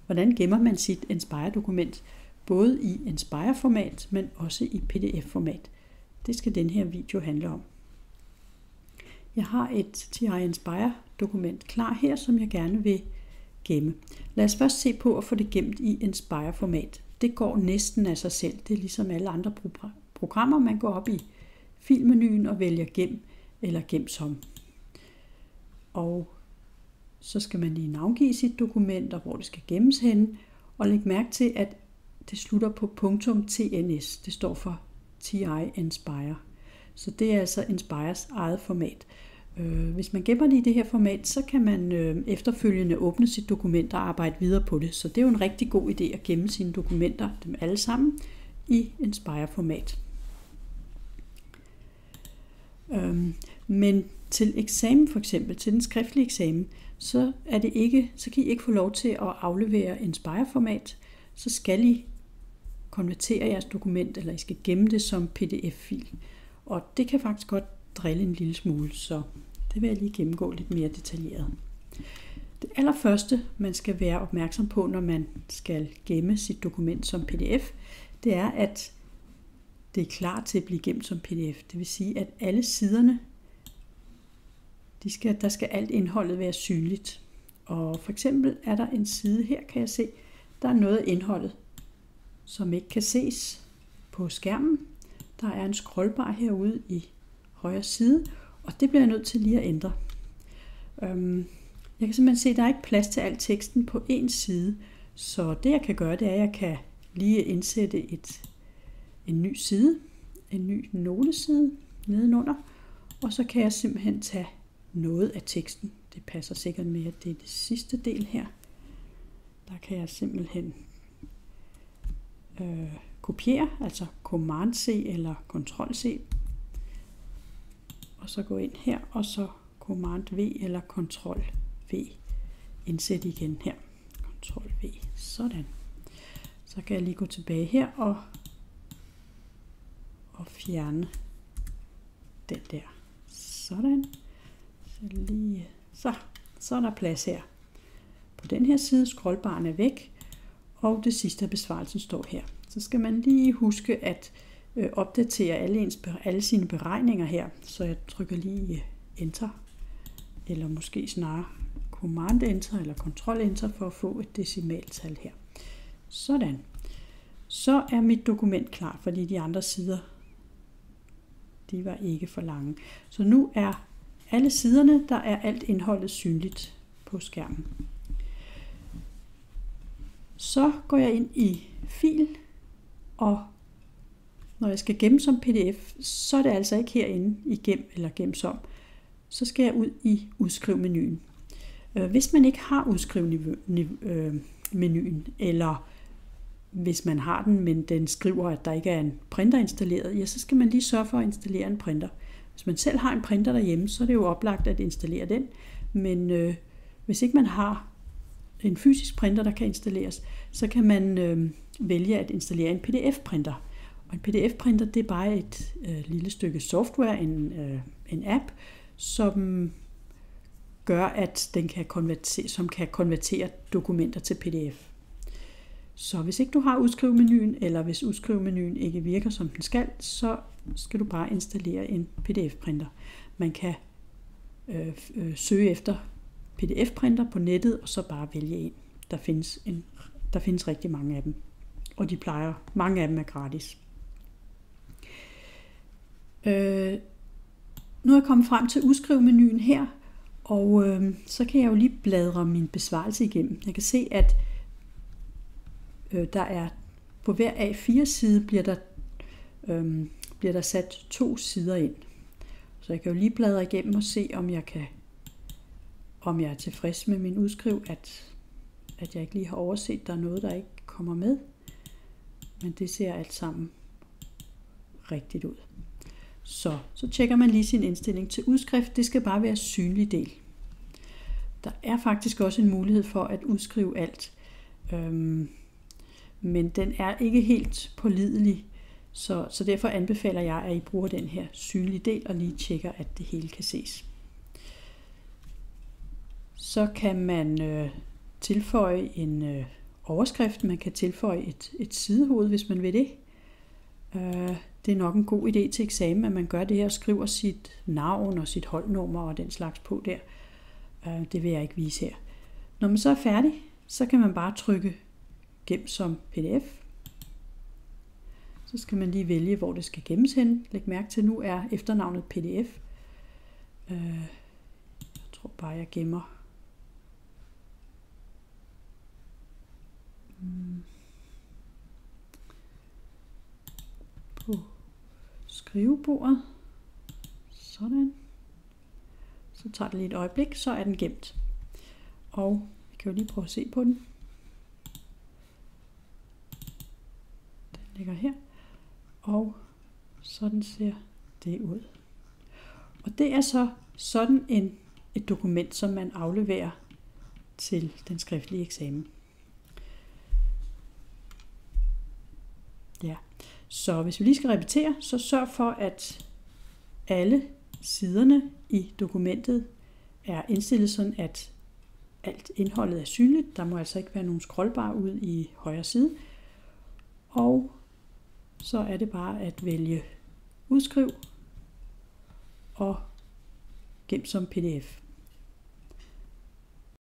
hvordan gemmer man sit Inspire-dokument, både i Inspire-format, men også i PDF-format. Det skal den her video handle om. Jeg har et TI Inspire-dokument klar her, som jeg gerne vil gemme. Lad os først se på at få det gemt i Inspire-format. Det går næsten af sig selv. Det er ligesom alle andre programmer. Man går op i filmenuen og vælger gem eller gem som. Og så skal man lige navngive sit dokument og hvor det skal gemmes henne. Og læg mærke til, at det slutter på .tns. Det står for TI Inspire. Så det er altså Inspires eget format. Hvis man gemmer det i det her format, så kan man efterfølgende åbne sit dokument og arbejde videre på det. Så det er jo en rigtig god idé at gemme sine dokumenter, dem alle sammen, i Inspire-format. Men til eksamen for eksempel, til den skriftlige eksamen, så kan I ikke få lov til at aflevere Inspire-format. Så skal I konvertere jeres dokument, eller I skal gemme det som PDF-fil. Og det kan faktisk godt drille en lille smule, så det vil jeg lige gennemgå lidt mere detaljeret. Det allerførste, man skal være opmærksom på, når man skal gemme sit dokument som PDF, det er, at det er klar til at blive gemt som PDF. Det vil sige, at alle siderne, der skal alt indholdet være synligt. Og for eksempel er der en side her, kan jeg se, der er noget af indholdet, som ikke kan ses på skærmen. Der er en scrollbar herude i højre side, og det bliver jeg nødt til lige at ændre. Jeg kan simpelthen se, at der er ikke plads til al teksten på én side, så det jeg kan gøre, det er, at jeg kan lige indsætte en ny side, en ny noteside nedenunder, og så kan jeg simpelthen tage noget af teksten. Det passer sikkert med, at det er det sidste del her. Der kan jeg simpelthen kopiere, altså Command-C eller Ctrl-C, og så gå ind her, og så Command-V eller Ctrl-V, indsætte igen her, Ctrl-V, sådan. Så kan jeg lige gå tilbage her og fjerne den der, sådan. Så er der plads her. På den her side, scrollbaren er væk, og det sidste af besvarelsen står her. Så skal man lige huske at opdatere alle sine beregninger her. Så jeg trykker lige Enter, eller måske snarere Command Enter eller Ctrl Enter for at få et decimaltal her. Sådan. Så er mit dokument klar, fordi de andre sider, de var ikke for lange. Så nu er alle siderne, der er alt indholdet synligt på skærmen. Så går jeg ind i fil, og når jeg skal gemme som PDF, så er det altså ikke herinde i gem eller gem som. Så skal jeg ud i udskriv-menuen. Hvis man ikke har udskriv-menuen, eller hvis man har den, men den skriver, at der ikke er en printer installeret, ja, så skal man lige sørge for at installere en printer. Hvis man selv har en printer derhjemme, så er det jo oplagt at installere den. Men hvis ikke man har en fysisk printer, der kan installeres, så kan man vælge at installere en PDF-printer. Og en PDF-printer, det er bare et lille stykke software, en app, som gør, at den kan konvertere dokumenter til PDF. Så hvis ikke du har udskriv-menuen, eller hvis udskriv-menuen ikke virker som den skal, så skal du bare installere en PDF-printer. Man kan søge efter PDF-printer på nettet, og så bare vælge en. Der findes rigtig mange af dem, og mange af dem er gratis. Nu er jeg kommet frem til udskriv-menuen her, og så kan jeg jo lige bladre min besvarelse igennem. Jeg kan se, at der er på hver A4-side bliver der sat 2 sider ind. Så jeg kan jo lige bladre igennem og se, om jeg er tilfreds med min udskriv, at jeg ikke lige har overset, at der er noget, der ikke kommer med. Men det ser alt sammen rigtigt ud. Så tjekker man lige sin indstilling til udskrift. Det skal bare være synlig del. Der er faktisk også en mulighed for at udskrive alt. Men den er ikke helt pålidelig. Så derfor anbefaler jeg, at I bruger den her synlige del og lige tjekker, at det hele kan ses. Så kan man tilføje en overskrift. Man kan tilføje et sidehoved, hvis man vil det. Det er nok en god idé til eksamen, at man gør det her og skriver sit navn og sit holdnummer og den slags på der. Det vil jeg ikke vise her. Når man så er færdig, så kan man bare trykke gem som pdf. Så skal man lige vælge, hvor det skal gemmes hen. Læg mærke til, at nu er efternavnet pdf. Jeg tror bare, jeg gemmer. På skrivebordet. Sådan. Så tager det lige et øjeblik, så er den gemt. Og vi kan jo lige prøve at se på den. Den ligger her. Og sådan ser det ud. Og det er så sådan et dokument, som man afleverer til den skriftlige eksamen. Ja. Så hvis vi lige skal repetere, så sørg for, at alle siderne i dokumentet er indstillet sådan, at alt indholdet er synligt. Der må altså ikke være nogen scrollbar ud i højre side. Og så er det bare at vælge udskriv og gem som pdf.